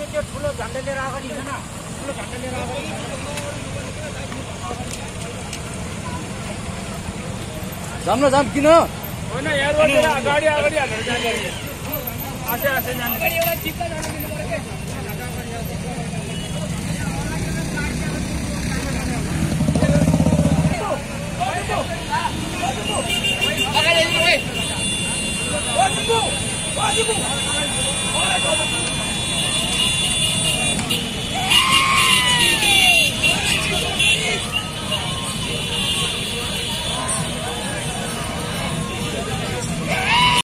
त्यो ठुलो झन्डा लिएर अगाडि हिँड्न ठुलो झन्डा लिएर अगाडि जाम न जाम किन होइन यहाँबाट अगाडि अगाडि हालेर जाने आसे आसे जाने अगाडि एउटा चित्त जान दिनु पर्यो के अगाडि